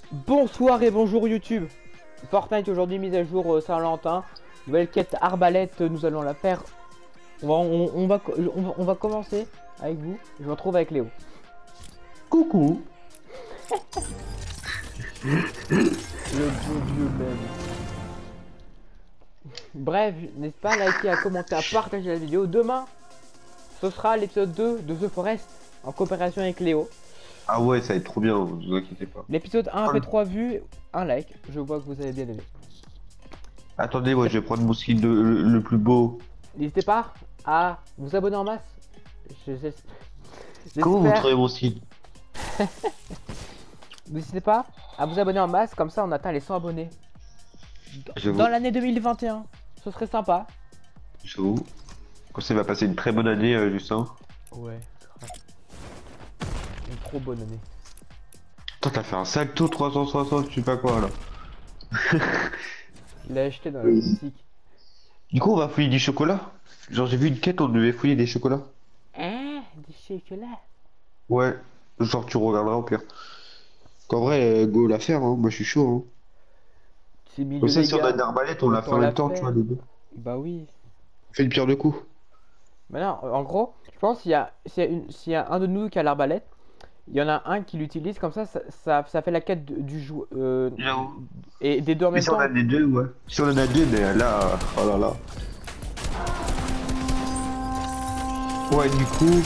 Bonsoir et bonjour YouTube. Fortnite aujourd'hui mise à jour Saint-Valentin. Nouvelle quête arbalète, nous allons la faire. On va commencer avec vous. Je me retrouve avec Léo. Coucou. Le bon vieux même. Bref, n'est-ce pas, liker, à commenter, à partager la vidéo. Demain, ce sera l'épisode 2 de The Forest en coopération avec Léo. Ah ouais, ça va être trop bien, ne vous inquiétez pas. L'épisode 1 fait 3 vues, un like. Je vois que vous avez bien aimé. Attendez, moi je vais prendre mon skin le plus beau. N'hésitez pas à vous abonner en masse. Comment vous J'espère. trouvez mon skin? N'hésitez pas à vous abonner en masse, comme ça on atteint les 100 abonnés. J'avoue. Dans l'année 2021, ce serait sympa. J'avoue. Comme ça, il va passer une très bonne année, Justin. Ouais, grave. Une trop bonne année. Toi, t'as fait un salto 360, je sais pas quoi là. Il l'a acheté dans la boutique. Du coup, on va fouiller du chocolat. Genre, j'ai vu une quête, on devait fouiller des chocolats. Hein, du chocolat. Ouais, genre, tu regarderas au pire. Qu'en vrai, go la faire, hein. Moi je suis chaud. Hein. C'est milieu Comme ça, les si on a gars. une arbalète, on l'a fait Autant en la même temps, tu vois, faire. les deux. Bah oui. On fait le pire de coups. Maintenant, en gros, je pense s'il y a un de nous qui a l'arbalète, il y en a un qui l'utilise, comme ça fait la quête du joueur. J'avoue. Et des deux en Mais même si on temps. a des deux, ouais. Si on en a deux, mais là, oh là là. Ouais, du coup.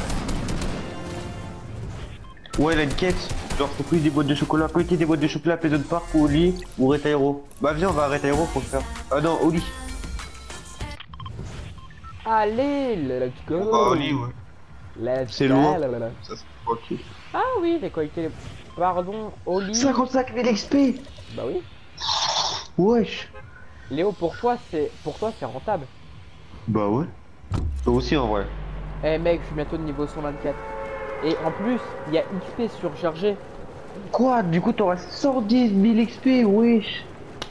Ouais, la quête. Genre, faut plus des boîtes de chocolat. Collecter des boîtes de chocolat à Pleasant Park ou au lit ou Retairo. Bah, viens, on va à Retairo pour le faire. Ah non, au lit. Allez, let's go. On va au lit, ouais. Let's C'est go. loin. Ça, c'est tranquille. Ah oui, les collecter. Pardon, au lit. 55 000 XP. Bah oui. Wesh. Léo, pour toi c'est rentable. Bah ouais. Toi aussi, en vrai. Eh mec, je suis bientôt de niveau 124. Et en plus, il y a XP surchargé. Quoi? Du coup, t'auras 110 000 XP, wesh.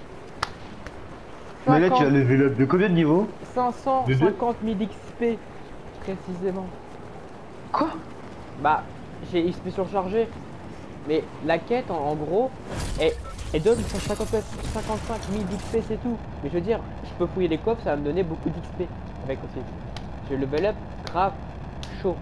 Mais là, tu as 50, level up de combien de niveaux? 550 000 XP précisément. Quoi? Bah, j'ai XP surchargé. Mais la quête, en gros, elle donne 155 000 XP, c'est tout. Mais je veux dire, je peux fouiller les coffres, ça va me donner beaucoup d'XP avec aussi. J'ai le level up grave chaud.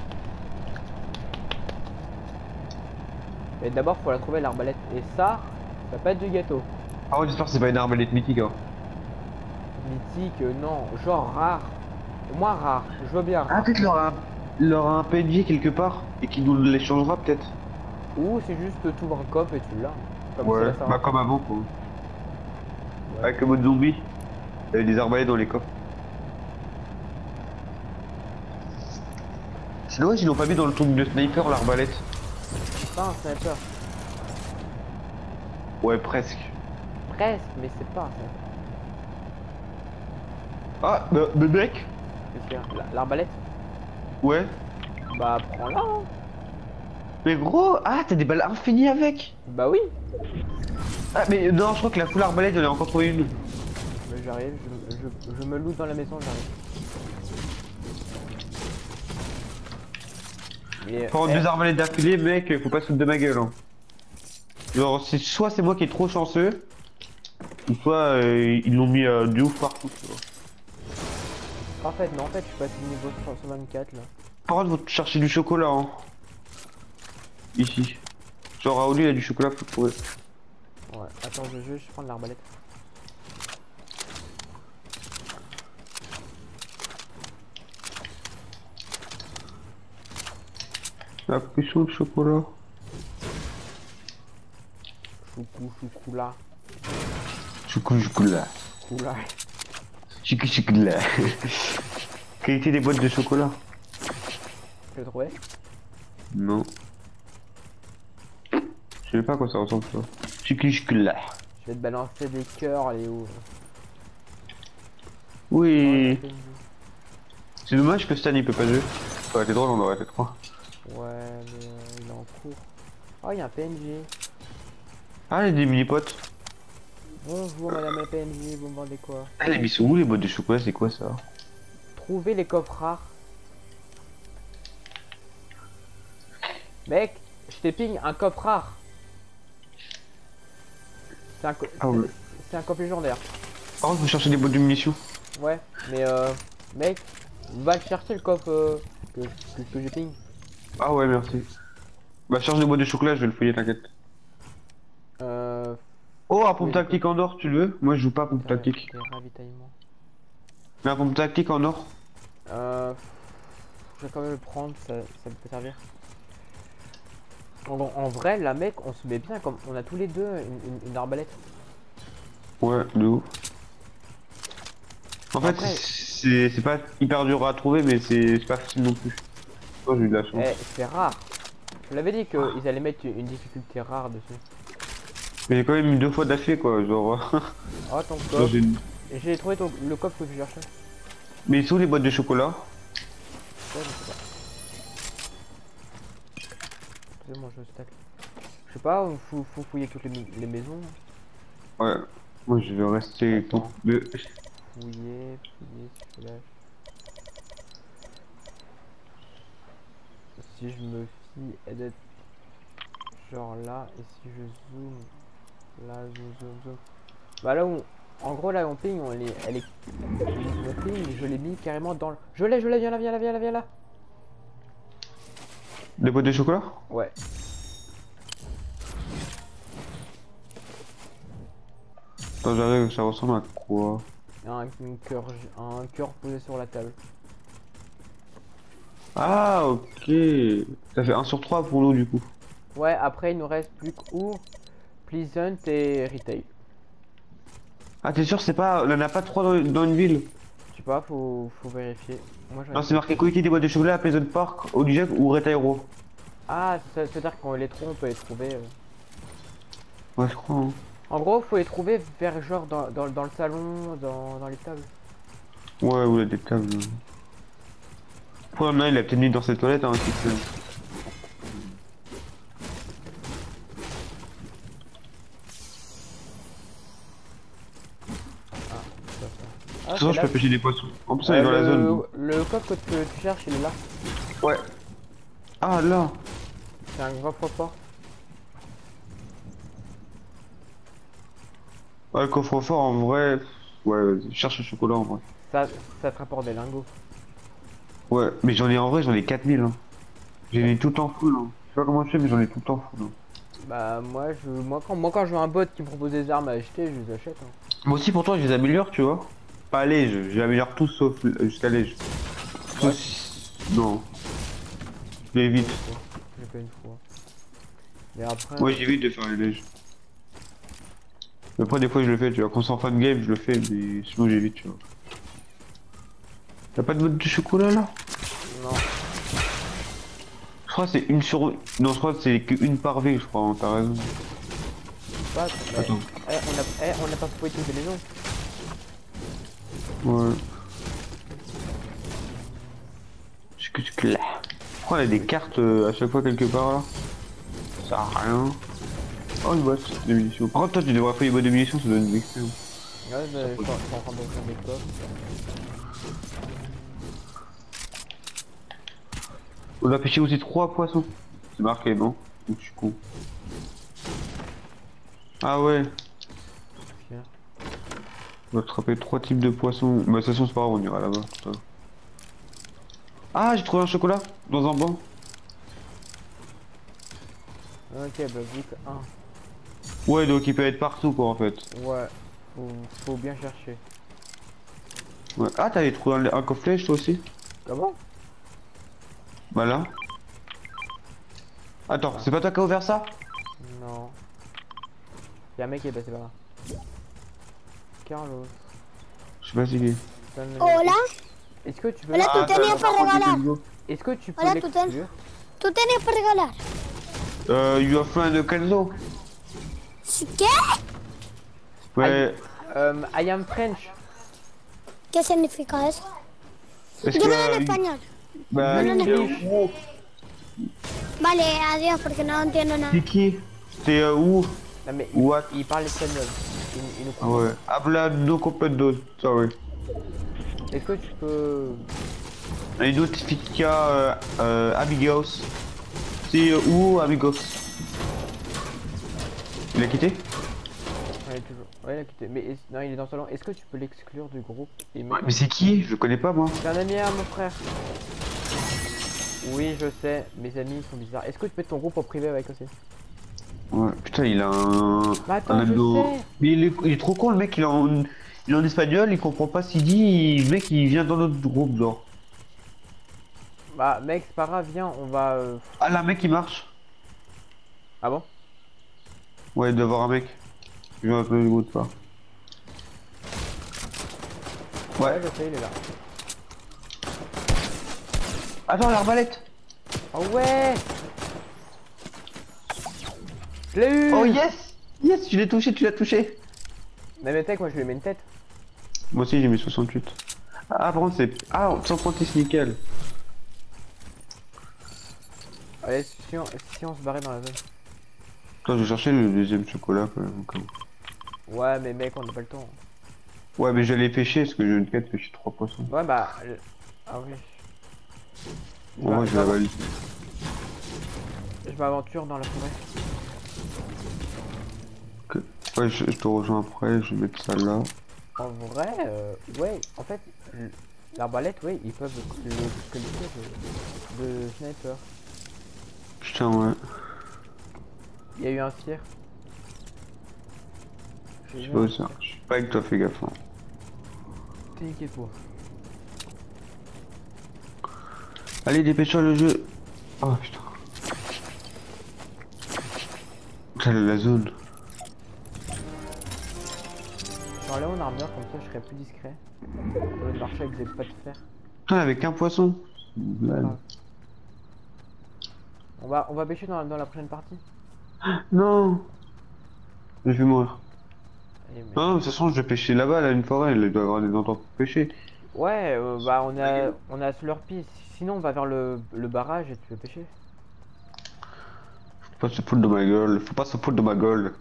Mais d'abord, faut la trouver l'arbalète. Et ça va pas être du gâteau. Ah ouais, j'espère que c'est pas une arbalète mythique, hein. Mythique, non. Genre rare. Au moins rare. Je veux bien. Ah, peut-être leur a un PNJ quelque part et qui nous l'échangera peut-être. Ou c'est juste tu ouvres un coffre et tu l'as. Comme c'est Ouais, la bah Saint-Valentin. comme avant quoi. Ouais. Avec le mode zombie. Il y avait des arbalètes dans les coffres. C'est dommage, ils l'ont pas mis dans le truc de sniper l'arbalète. C'est pas un sniper. Ouais, presque. Presque, mais c'est pas un sniper. Ah, mais mec. Qu'est-ce qu'il y a l'arbalète? Ouais. Bah prends-la. Hein. Mais gros, ah, t'as des balles infinies avec. Bah oui. Ah, mais non, je crois que la full arbalète, j'en ai encore trouvé une. Mais j'arrive, je me loot dans la maison, j'arrive. Mais, Prendre deux arbalètes d'affilée, mec, faut pas se foutre de ma gueule. Hein. Genre, soit c'est moi qui est trop chanceux, ou soit ils l'ont mis du ouf partout, tu vois. en fait, non, en fait, je suis passé niveau 124 là. Par contre, faut chercher du chocolat, hein. Ici. Genre, Raouli, il a du chocolat, faut trouver. Ouais, attends, je vais juste prendre l'arbalète. La pression de chocolat. Choukoula. Chocolat. Chocolat. Chocolat. Qualité des boîtes de chocolat? Tu l'as trouvé? Non. Je sais pas à quoi ça ressemble, ça. Chocolat. Je vais te balancer des cœurs, Léo. Oui. Ouais, C'est dommage que Stan il peut pas jouer. Ça aurait été drôle, on aurait fait 3. mais il est en cours. Oh, il y a un PNJ. Ah, les des mini-potes. Bonjour madame la PNJ, vous me vendez quoi? Ah, les mis sont où les boîtes de chocolat? C'est quoi ça? Trouvez les coffres rares. Mec, je t'ai ping un coffre rare. C'est un, Ah ouais. c'est un coffre légendaire. Par contre, faut chercher des boîtes de munitions. Ouais, mais mec, va le chercher le coffre que j'ai ping. Ah ouais, merci. Bah, cherche des boîtes de chocolat, je vais le fouiller, t'inquiète. Euh, Oh, un pompe oui, les tactique en or, tu le veux? Moi, je joue pas à pompe tactique. des ravitaillements. Mais un pompe tactique en or? Euh, je vais quand même le prendre, ça me peut servir. En vrai, la mec, on se met bien comme on a tous les deux une arbalète. Ouais, de ouf. En fait, Après, c'est pas hyper dur à trouver, mais c'est pas facile non plus. Oh, j'ai eu de la chance. c'est rare. Je l'avais dit qu'ils allaient mettre une difficulté rare dessus. Mais j'ai quand même eu 2 fois d'affilée, quoi, genre. Oh, ton genre, coffre. J'ai trouvé le coffre que tu cherchais. Mais ils sont où les boîtes de chocolat? Ouais, je sais pas. Excusez-moi, je stack. Je sais pas, faut fouiller toutes les maisons. Ouais. Moi, je vais rester Attends. de... Fouiller, slash. Si je me fie edit genre là, et si je zoom, là, zoom. Bah là où, en gros là on ping, elle est, mon ping, je l'ai mis carrément dans le... Je l'ai, viens là. Des boîtes de chocolat? Ouais. Attends, j'arrive, ça ressemble à quoi? Un cœur posé sur la table. Ah, ok. Ça fait 1/3 pour nous, du coup. Ouais, après il nous reste plus qu'où Pleasant et Retail. Ah, t'es sûr, c'est pas... On en a pas 3 dans une ville? Je sais pas, faut vérifier. Moi j'en ai Non, c'est marqué coéquipier des boîtes de chocolat à Pleasant Park, Olijek ou Retairo. Ah, ça veut dire qu'on les trouve, on peut les trouver. Ouais, je crois, hein. En gros, faut les trouver vers genre dans le salon, dans les tables. Ouais, ou la des tables. Pour il a peut-être mis dans ses toilettes, hein, si c'est- C'est pas ça. De Ah, toute façon, c'est je là. peux pêcher des poissons. En plus, on est dans la zone. Le coffre que tu cherches, il est là. Ouais. Ah, là. C'est un grand fort. Ouais, le coffre-fort, en vrai... Ouais, vas-y, cherche le chocolat, en vrai. Ça te rapporte des lingots. Ouais, mais j'en ai en vrai, j'en ai 4000, hein. J'en ai tout en full, hein. Je sais pas comment je fais, mais j'en ai tout en full, hein. Bah moi quand je vois un bot qui me propose des armes à acheter, je les achète. Hein. Moi aussi, pourtant, je les améliore, tu vois. Pas léger, j'améliore tout sauf jusqu'à léger. Ouais. Non. Je l'évite. J'ai fait une fois. Mais après. Moi, j'évite de faire les lèges. Après, des fois, je le fais, tu vois. Quand c'est en fin de game, je le fais, mais sinon, j'évite, tu vois. T'as pas de mode de chocolat, là? Non. Je crois que c'est une sur... Non, je crois que c'est qu'une par ville, je crois, hein, t'as raison. Pas, mais, Attends. on a pas fouillé toutes les maisons. Ouais. Je là. Pourquoi on a des cartes à chaque fois quelque part, là? Ça sert à rien. Oh, une boîte de munitions. Par contre, toi, tu devrais faire une boîte de munitions, ça donne une expérience. Ouais, mais je suis en train d'ouvrir des coffres. On a pêché aussi 3 poissons. C'est marqué, non? Ou je suis con. Ah ouais. Tiens. On va attraper 3 types de poissons. Bah, de toute façon, c'est pas grave, on ira là-bas. Ça va. Ah, j'ai trouvé un chocolat dans un banc. Ok, bah vite, un. Ouais, donc il peut être partout, quoi, en fait. Ouais, faut bien chercher. Ouais. Ah, t'avais trouvé un coffre flèche, toi aussi? Comment? Bah là. Attends, c'est pas toi qui as ouvert ça? Non. Y'a un mec qui est passé par là. Carlos. Je sais pas si il est. Hola, Est-ce que tu peux... Hola, Ah, tu tenías para regalar. Est-ce que tu peux Hola, l'exclure? Tú tenías para regalar. You have friend de Kenzo? ¿Qué? Ouais. I am French. ¿Qué significa eso? Est-ce Dímelo en que... español. Bah, No, no, no. c'est Vale, adiós, porque no entiendo nada. qui? C'est où? Non mais What? il parle espagnol. Il nous Ah comprend. ouais. Habla no completo, sorry. Est-ce que tu peux... Identifica amigos. C'est où amigos? Il a quitté? Elle est toujours. Ouais, il a quitté. Mais non, il est dans le salon. Est-ce que tu peux l'exclure du groupe et Ouais, mais c'est qui? Je le connais pas moi. C'est un ami à mon frère. Oui, je sais. Mes amis sont bizarres. Est-ce que tu peux mettre ton groupe en privé avec aussi? Ouais, putain, il a un. Bah attends, un je abdo. sais. Mais il est trop con, le mec, il est en espagnol, il comprend pas ce qu'il dit, le mec, il vient dans notre groupe, genre. Bah mec, c'est pas grave, viens, on va. Ah, là, mec, il marche. Ah bon? Ouais, il doit y avoir un mec. Je vais un peu le groupe de part. Ouais. Ouais, je sais, il est là. Attends, l'arbalète. Oh ouais! Je l'ai eu! Oh yes! Yes, tu l'as touché, tu l'as touché. Mais mec, moi je lui mets une tête. Moi aussi, j'ai mis 68. Ah, par contre, c'est. Ah, 136 nickel. Allez, si on se barrait dans la zone. Attends, je vais chercher le deuxième chocolat quand même. Ouais, mais mec, on n'a pas le temps. Ouais, mais j'allais pêcher parce que j'ai une quête pêcher 3 poissons. Ouais, bah. Ah oui. Moi, je la valide. Je m'aventure dans la forêt. Ok. Ouais, je te rejoins après, je vais mettre ça là. En vrai, ouais, en fait, l'arbalète, ouais, ils peuvent le qualifier de sniper. Putain, ouais. Il y a eu un tir. Je sais pas où ça. Je suis pas avec toi, fais gaffe. Hein. T'inquiète pas. Allez, dépêche-toi le jeu. Oh putain. Putain, la zone. J'enlève mon armure, comme ça je serai plus discret. Au lieu de marcher avec des pas de fer. Putain, avec un poisson. Grave. On va pêcher dans la prochaine partie. Non. Je vais mourir. Allez, mais- Non, de toute façon, je vais pêcher là-bas, là, une forêt. Il doit y avoir des endroits pour pêcher. Ouais, bah on a Slurpee. Sinon on va vers le barrage et tu veux pêcher. Faut pas se foutre de ma gueule. Faut pas se foutre de ma gueule.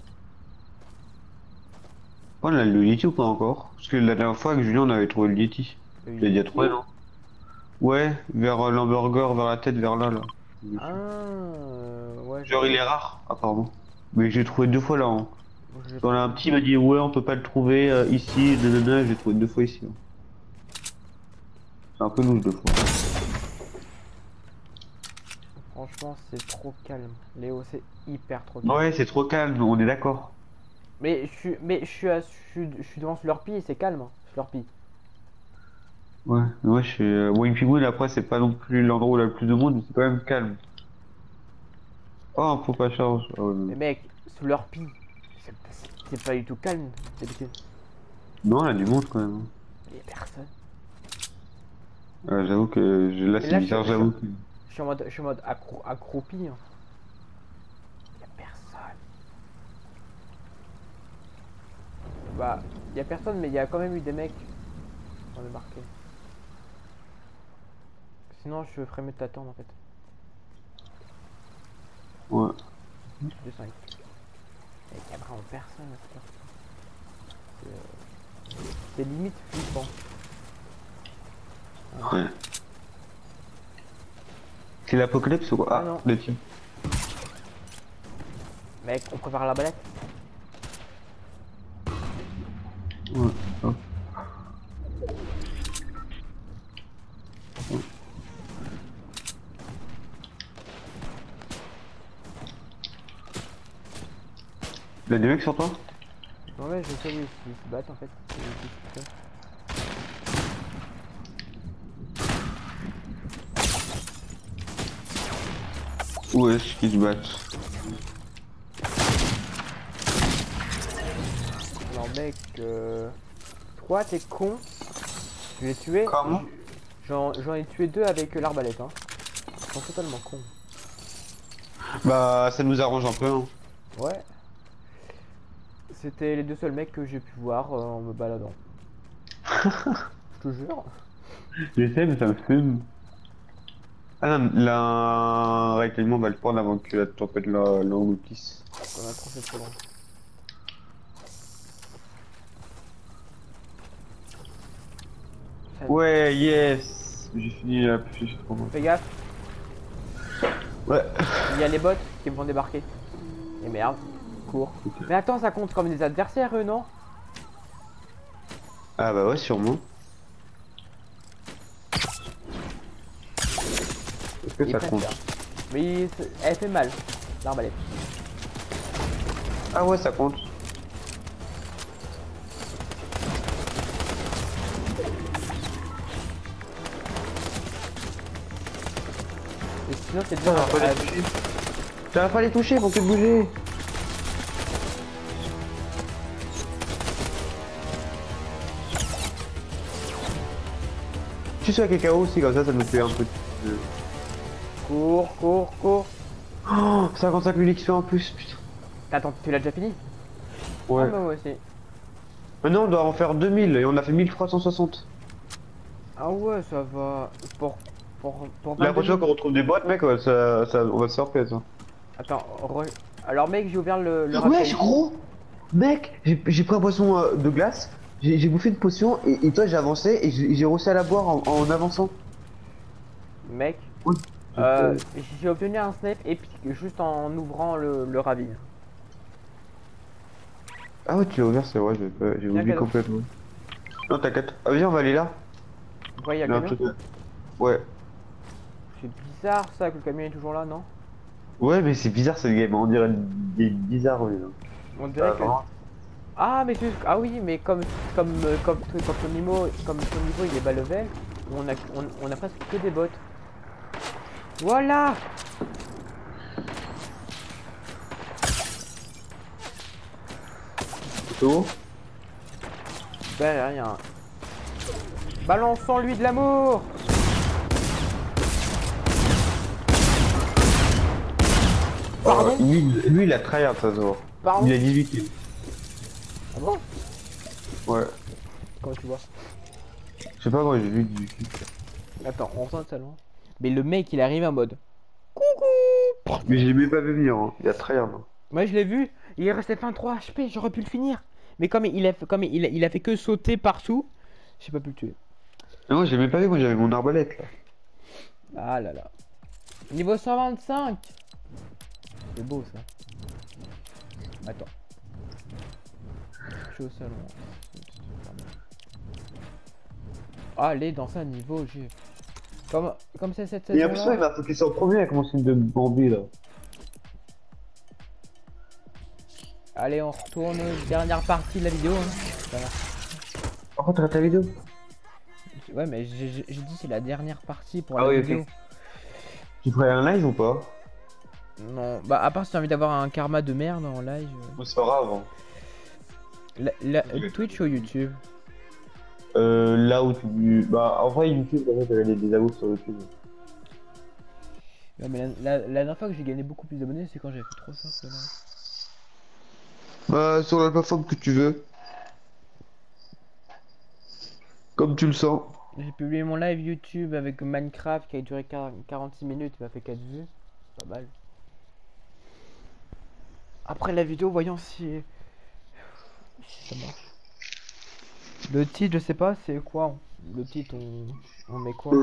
Oh, on a le Yeti ou pas encore? Parce que la dernière fois avec Julien, on avait trouvé le Yeti. Le Tu l'as déjà trouvé, non? Ouais, vers l'hamburger, vers la tête, vers là, là. Ah, ouais. Genre, il est rare, apparemment. Mais j'ai trouvé 2 fois là. Hein. On a un petit m'a dit, ouais, on peut pas le trouver ici, nanana, j'ai trouvé 2 fois ici. Hein. C'est un peu louche 2 fois. Franchement, c'est trop calme. Léo, c'est hyper trop calme. Ouais, c'est trop calme, on est d'accord. Mais je suis devant Slurpee et c'est calme, hein, Slurpee. Ouais, ouais, chez Wing Penguin, après, c'est pas non plus l'endroit où il y a le plus de monde, mais c'est quand même calme. Oh, faut pas charge. Ah ouais, Mais mec, Slurpee, c'est pas du tout calme, d'habitude. non, il y a du monde quand même. Il y a personne. J'avoue que là, Et c'est là, bizarre, j'avoue. Que... Je suis en mode accroupi. Hein. Il y a personne. Bah, il y a personne, mais il y a quand même eu des mecs qui ont débarqué. Sinon, je ferais mieux de t'attendre en fait. Ouais. 205. Il y a vraiment personne à cette heure. C'est limite flippant. Ouais. C'est l'apocalypse ou quoi? Ah, Ah, non. le team. Mec, on prépare la balette. Ouais. Hop. Il y a des mecs sur toi? Ouais, je sais, oui, ils se battent en fait. Ils se battent. Où est-ce qu'ils se battent? Non mec, toi t'es con. Je l'ai tué. Comment? J'en ai tué 2 avec l'arbalète. Hein. Ils sont totalement cons. Bah, ça nous arrange un peu. Hein. Ouais. C'était les 2 seuls mecs que j'ai pu voir en me baladant. Je te jure. J'essaie, mais ça me fume. Ah non, la réclamement va le prendre avant que la tempête l'engloutisse. On a trop fait trop long. Ouais, yes! J'ai fini la pêche, j'ai trop mal. Fais gaffe, Ouais. il y a les bots qui vont débarquer. Et merde. Cours. Mais attends, ça compte comme des adversaires, eux, non? Ah bah ouais, sûrement. Est-ce que Ils ça prennent compte? cher. Mais elle fait mal, l'arbalète. Ah ouais, ça compte. Et sinon, c'est dur Ça va pas les toucher, faut que de bouger. Tu sais avec les KO aussi, comme ça nous fait un peu de... Cours, cours, cours. Oh, 55 000 XP en plus, putain. Attends, tu l'as déjà fini? Ouais. Ah, bah moi aussi. Maintenant on doit en faire 2000 et on a fait 1360. Ah ouais, ça va. Pour La 22 prochaine fois 000. qu'on retrouve des boîtes, mec, on va se faire plaisir. Attends, alors mec, j'ai ouvert le Wesh gros. Mec, j'ai pris un poisson de glace, j'ai bouffé une potion et toi j'ai avancé et j'ai réussi à la boire en avançant. Mec, Oui. j'ai obtenu un snipe épique juste en ouvrant le ravine. Ah ouais, tu l'as ouvert, c'est vrai, j'ai oublié cadeau. complètement. Non, t'inquiète. Ah, vas-y, on va aller là. Vous voyez, il y a Il y a le un camion? truc là. Ouais. C'est bizarre ça que le camion est toujours là, non? Ouais, mais c'est bizarre cette game, on dirait des bizarres, oui. On dirait que... Vraiment. Ah mais ah oui, mais comme ton niveau il est bas level, on a presque que des bots. Voilà. C'est tout. Ben rien. Balançons lui de l'amour. Pardon? Lui, il a tryhard, ça se voit. Pardon? Il a 18 kills. Ah bon? Ouais. Comment tu vois? Je sais pas, moi j'ai vu 18 kills. Attends, on ressent ça loin. Mais le mec il arrive en mode coucou. Mais je l'ai même pas vu venir, hein. Il a tryhard. Hein. Moi je l'ai vu, il est resté 23 HP, j'aurais pu le finir. Mais comme il a fait que sauter partout, j'ai pas pu le tuer. Mais moi j'ai même pas vu, moi j'avais mon arbalète là. Ah là là. Niveau 125. C'est beau ça. Attends. Je suis au salon. Allez, dans un niveau, j'ai... Comme c'est cette Il y a saison-là... il m'a focus en premier avec mon signe de Bambi là. Allez, on retourne. Dernière partie de la vidéo. Hein. Voilà. Par contre, t'as ta vidéo? Ouais, mais j'ai dit c'est la dernière partie pour Ah la oui, vidéo. ok. Tu ferais un live ou pas? Non, bah à part si t'as envie d'avoir un karma de merde en live. C'est pas grave. Hein. Twitch ou YouTube? Là où tu... Bah en vrai YouTube, en fait, t'avais des abos sur YouTube. Ouais, mais la dernière fois que j'ai gagné beaucoup plus d'abonnés, c'est quand j'avais fait 300 ça là. Bah sur la plateforme que tu veux. Comme tu le sens. J'ai publié mon live YouTube avec Minecraft qui a duré 46 minutes, il m'a fait 4 vues. C'est pas mal. Après la vidéo, voyons si ça marche. Le titre, je sais pas, c'est quoi? Le titre, on met quoi?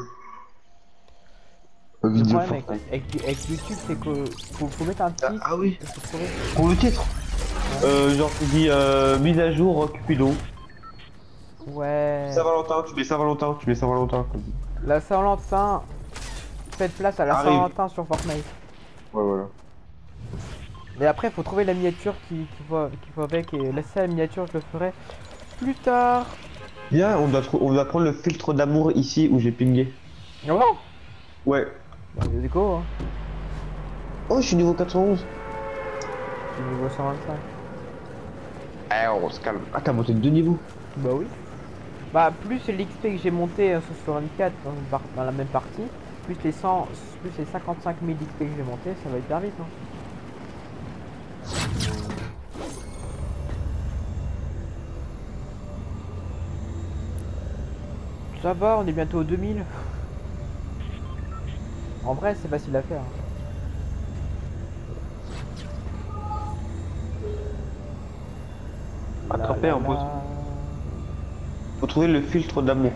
Le Vidéo problème avec YouTube, c'est que faut mettre un titre. Ah oui. Faut trouver. Pour le titre genre tu dis mise à jour Cupidon. Ouais. Saint-Valentin, tu mets Saint-Valentin, La Saint-Valentin. Faites place à la Arrive. Saint-Valentin sur Fortnite. Ouais voilà. Mais après, faut trouver la miniature qui va avec. Et laisser la miniature, je le ferai plus tard. Viens, on doit prendre le filtre d'amour ici où j'ai pingé. Ah bon? Ouais. Bah, let's go, hein. Oh, je suis niveau 91. Je suis niveau 125. Eh, on se calme. Ah, t'as monté de 2 niveaux. Bah oui. Bah plus l'XP que j'ai monté sur 64 dans la même partie, plus les 55 000 XP que j'ai monté, ça va hyper vite. Hein. Ça va, on est bientôt aux 2000. En vrai, c'est facile à faire. Hein. Attraper un poisson. Faut trouver le filtre d'amour.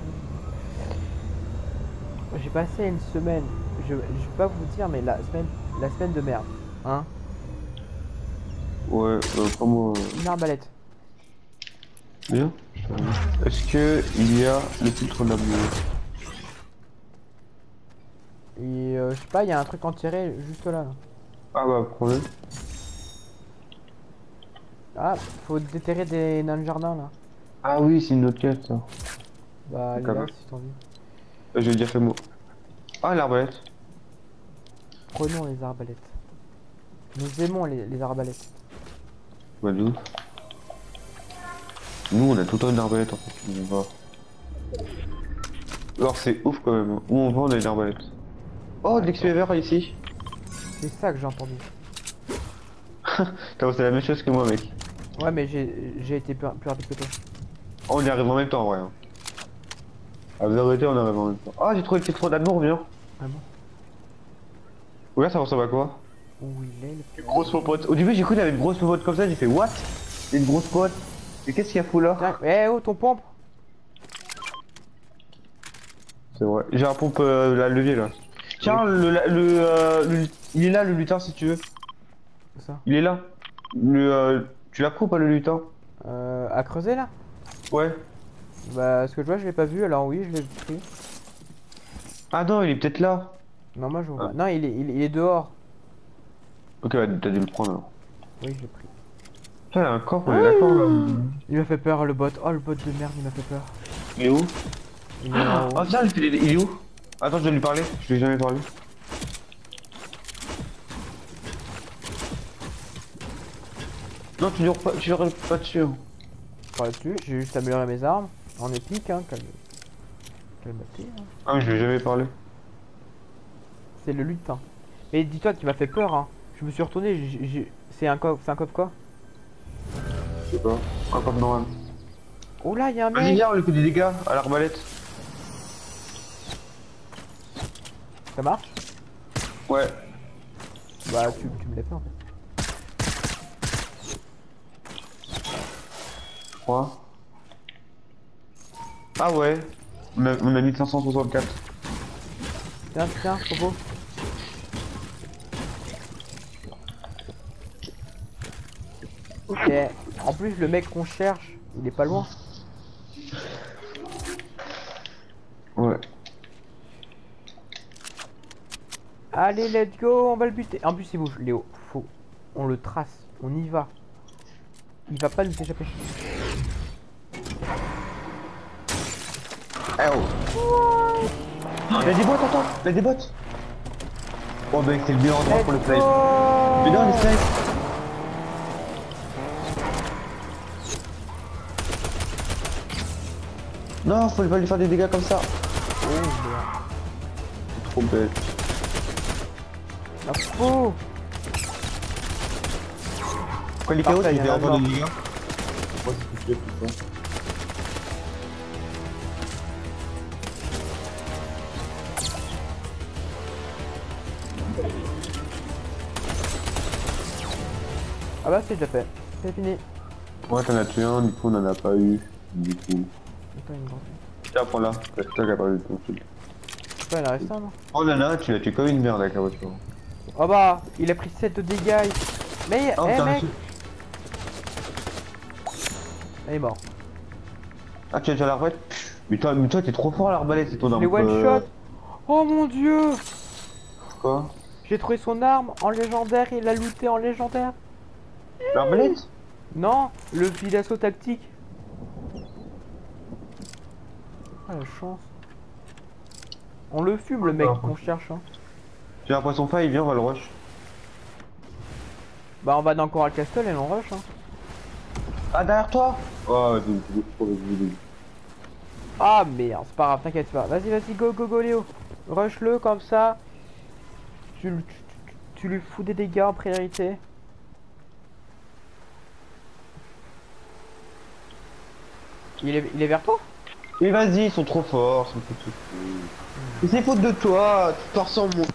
J'ai passé une semaine, je vais pas vous dire, mais la la semaine de merde. Hein? Ouais, comment... Une arbalète. Bien. Est-ce que il y a le filtre d'amour? Et je sais pas, il y a un truc en tirer juste là. Ah bah, prends-le. Ah, faut déterrer des nains de jardin là. Ah oui, c'est une autre quête, ça. Bah, elle est là si t'as envie. J'ai déjà fait moi. Ah, l'arbalète. Prenons les arbalètes. Nous aimons les arbalètes. Bah, nous. Nous, on a tout le temps une arbalète en fait. On va. Alors, c'est ouf quand même. Où on va, on a une arbalète. Oh, de l'XP vert ici. C'est ça que j'ai entendu. C'est la même chose que moi, mec. Ouais, mais j'ai été plus rapide que toi. Oh, on y arrive en même temps, en vrai. À la vérité, on arrive en même temps. Ah, j'ai trouvé le filtre d'amour, viens. Ah bon? Ouais, ça ressemble à quoi? Où il est le... Une grosse popote. Au début, j'ai cru qu'il avait une grosse popote comme ça, j'ai fait what? Une grosse pote. Mais qu'est-ce qu'il y a fou là? Tiens, eh oh, ton pompe! C'est vrai. J'ai un pompe la levier là. Tiens, il est là le lutin si tu veux. C'est ça. Il est là. Tu l'as pris ou pas le lutin? À creuser là? Ouais. Bah, ce que je vois, je l'ai pas vu, alors oui, je l'ai pris. Ah non, il est peut-être là. Non, moi je vois Ah. pas. Non, il est dehors. Ok, bah, t'as dû le prendre alors. Oui, je l'ai pris. Tiens, il y a un corps, on est d'accord là. Il m'a fait peur, le bot. Oh, le bot de merde, il m'a fait peur. Il est où? Il est en haut. Oh tiens, il est où? Attends, je dois lui parler. Je lui ai jamais parlé. Non, tu hurles pas dessus. Par là-dessus, j'ai juste amélioré mes armes. En épique, hein, calme-toi. Hein. Ah, mais je lui ai jamais parlé. C'est le lutin. Mais dis-toi qu'il m'a fait peur, hein. Je me suis retourné, c'est un coffre quoi? Je sais pas. Un corps normal. Oh là, il y a un Vas-y, mec! viens, on lui fait des dégâts à l'arbalète. Ça marche? Ouais. Bah, tu me l'as fait en fait. Je crois. Ah ouais. On a mis 564. Tiens, Popo. Ok. En plus, le mec qu'on cherche, il est pas loin. Ouais. Allez, let's go, on va le buter. En plus, il bouge, Léo. Faut. On le trace, on y va. Il va pas nous échapper. Eh oh. Il y a des bots, attends, il y a des bots. Oh mec, c'est le meilleur endroit pour le play. Mais non, les snipes. Non, faut pas lui faire des dégâts comme ça. Oh merde. C'est trop bête. La peau. Pourquoi les KO, Parfait, tu y en fais a encore mort. des dégâts? Moi, c'est tout ça. Ah bah, c'est déjà fait. C'est fini. Moi, t'en as tué un, du coup, on en a pas eu. Du coup. Attends, une grande. Tiens, prends-la. C'est toi qui a pas eu ton truc. Pas, il en reste un, non? Oh là là, tu l'as tué comme une merde avec la voiture. Oh bah, il a pris 7 de dégâts. Mais, Oh, eh putain, mec, monsieur. il est mort. Ah, tu as déjà l'arbalète? Mais toi, t'es trop fort à l'arbalète, c'est ton arme. Les one shot. Oh mon dieu. Quoi? J'ai trouvé son arme en légendaire, il l'a looté en légendaire. L'arbalète? Non, le fusil d'assaut tactique. Ah la chance. On le fume le mec qu'on cherche hein. J'ai l'impression pas, il vient, on va le rush. Bah on va dans Coral Castle et on rush hein. Ah, derrière toi? Oh, vas-y. Ah merde, c'est pas grave, t'inquiète pas. Vas-y, go Léo. Rush-le comme ça. Tu lui fous des dégâts en priorité. Il est vers toi? Mais vas-y, ils sont trop forts, ils sont trop Mais c'est faute de toi, tu t'en ressens moi.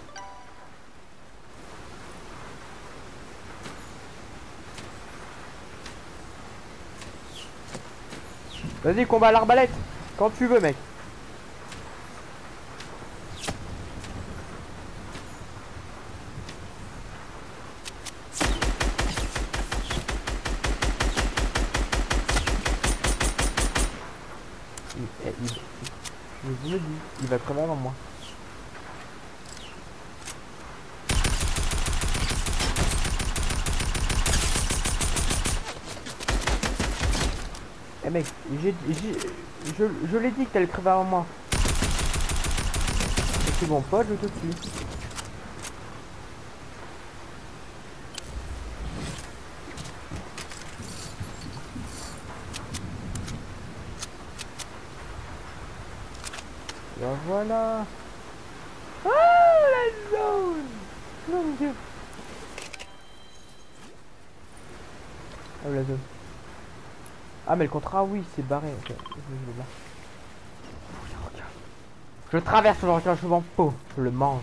Vas-y, combat à l'arbalète. Quand tu veux, mec. Je me dis, il va crever avant moi. Eh mec, je l'ai dit que t'allais crever avant moi. Et c'est bon pote, je te tue. Ben voilà. Ah, la zone. Mon dieu. Oh la zone. Ah mais le contrat oui c'est barré. Ok, je vais là. Je traverse le requin, je m'en fous. Je le mange.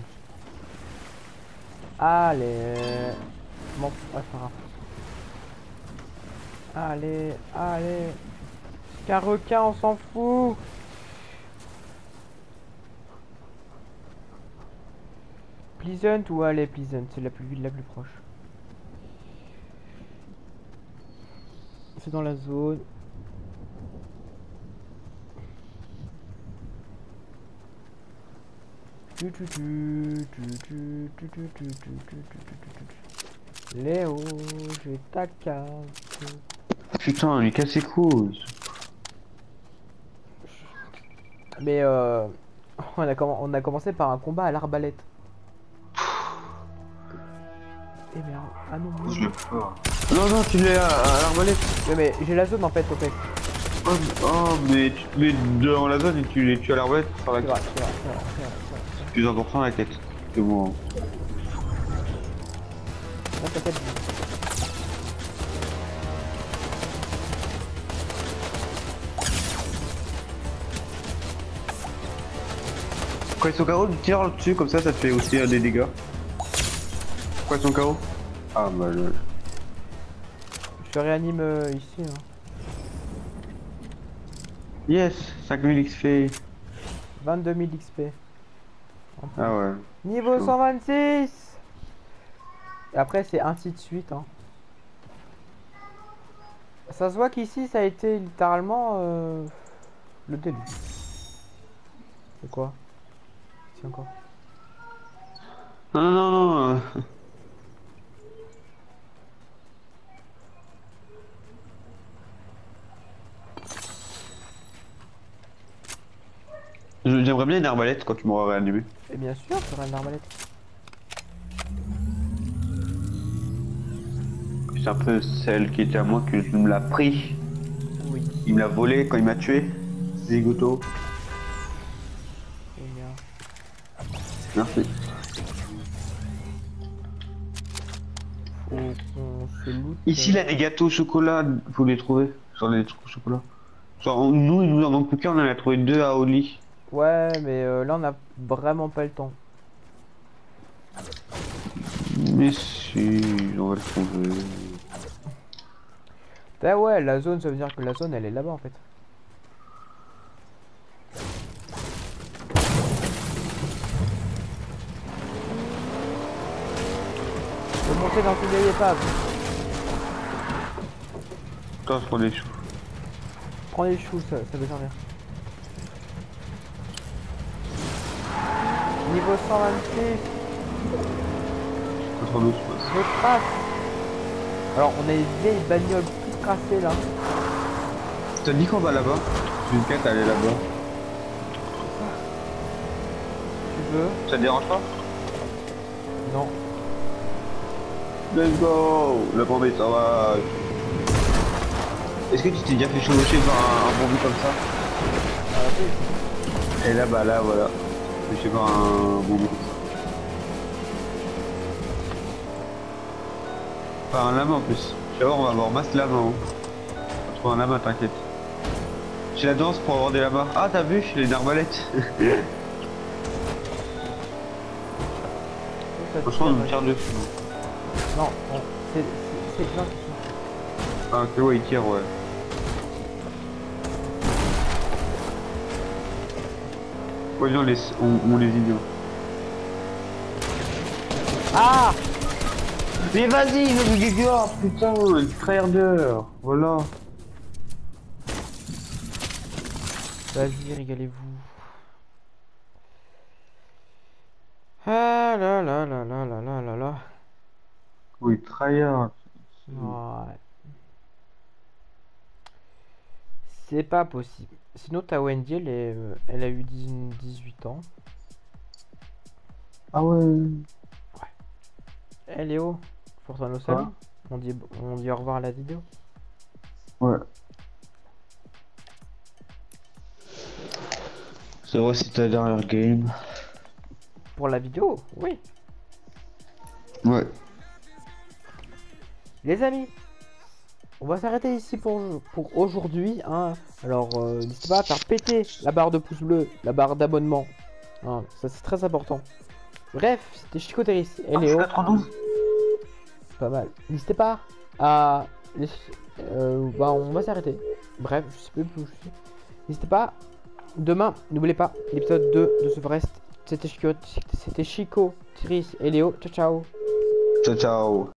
Allez. Bon, ah, c'est pas grave. Allez, allez. Qu'un requin, on s'en fout. Pleasant ou allez Pleasant, c'est la plus ville la plus proche. C'est dans la zone. Léo, j'ai ta carte. Putain, lui casse ses couilles. Mais on a commencé par un combat à l'arbalète. Eh merde, ah non, non. Je l'ai pas. Non, non, tu l'es à l'arbalète. Ouais, mais j'ai la zone en fait, au fait. Oh, mais tu te mets dans la zone et tu les tues à l'arbalète par la C'est quête. vrai, c'est vrai, c'est vrai, c'est vrai, c'est vrai. Plus important la quête. C'est bon. Là, t'as pas de vie. Quand ils sont KO, tu tires dessus comme ça te fait aussi des dégâts. Pourquoi ils sont KO? Ah bah le... Je te réanime ici. Hein. Yes, 5000 XP. 22 000 XP. Ah ouais. Niveau Chaud. 126. Et après c'est ainsi de suite. Hein. Ça se voit qu'ici ça a été littéralement le début. C'est quoi? C'est encore. Non, non, non, non. J'aimerais bien une arbalète quand tu m'auras réanimé. Et bien sûr, c'est une arbalète. C'est un peu celle qui était à moi que je me l'a pris. Oui. Il me l'a volé quand il m'a tué. Zigoto. Et bien. Merci. Faut qu'on se loot. Ici là les gâteaux au chocolat, faut les trouver. Genre les trucs au chocolat. Genre nous il nous en manque plus qu'un, on en a trouvé 2 à Oli. Ouais, mais là on a vraiment pas le temps. Mais si, on va le trouver. Bah ouais, la zone, ça veut dire que la zone elle est là-bas en fait. Je peux monter dans tous les épaves. Attends, je prends des choux. Prends les choux, ça veut servir. Niveau 126, Pas trop douce, je trace. Alors on a une vieille bagnole toute tracée là. T'as dit qu'on va là-bas? J'ai une quête à aller là-bas. Tu veux? Ça te dérange pas? Non. Let's go! La bombée sauvage! Est-ce que tu t'es déjà fait chevaucher par un bombi comme ça? Ah oui. Et là, bah là, voilà. Je sais pas, un bombi comme ça. Enfin, un lama en plus. Tu vas voir, on va avoir masse lama. Hein. On va trouver un lama, t'inquiète. J'ai la danse pour avoir des lamas. Ah, t'as vu? J'ai une arbalète. Franchement, on me tire dessus. Non, c'est non. Ah, ok, ouais, il tire, ouais. Ouais, non, on les ignore. Ah! Mais vas-y, le Giga, putain, le tryharder, voilà. Vas-y, régalez-vous. Ah là là là là là là là là. Oui, tryhard. Ouais. C'est pas possible. Sinon, ta Wendy, elle a eu 18 ans. Ah ouais. Eh Léo, faut retourner au Quoi? salon. On dit au revoir à la vidéo. Ouais. C'est vrai, c'est ta dernière game. Pour la vidéo, oui. Ouais. Les amis, on va s'arrêter ici pour aujourd'hui. Hein. Alors, n'hésitez pas à faire péter la barre de pouce bleu, la barre d'abonnement. Hein, ça, c'est très important. Bref, c'était Chicoteris et Léo. 92. Pas mal. N'hésitez pas à... bah, on va s'arrêter. Bref, je sais plus où je suis. N'hésitez pas. Demain, n'oubliez pas, l'épisode 2 de ce Forest. C'était Chico, Tris et Léo. Ciao, ciao. Ciao, ciao.